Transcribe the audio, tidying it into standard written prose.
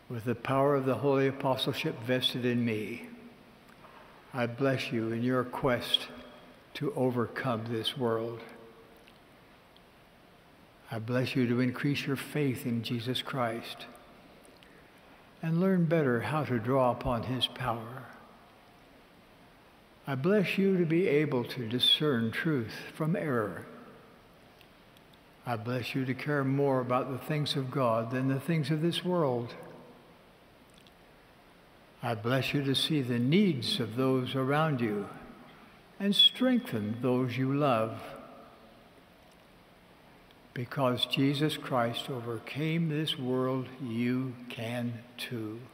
with the power of the holy apostleship vested in me, I bless you in your quest to overcome this world. I bless you to increase your faith in Jesus Christ and learn better how to draw upon his power. I bless you to be able to discern truth from error. I bless you to care more about the things of God than the things of this world. I bless you to see the needs of those around you and strengthen those you love. Because Jesus Christ overcame this world, you can too.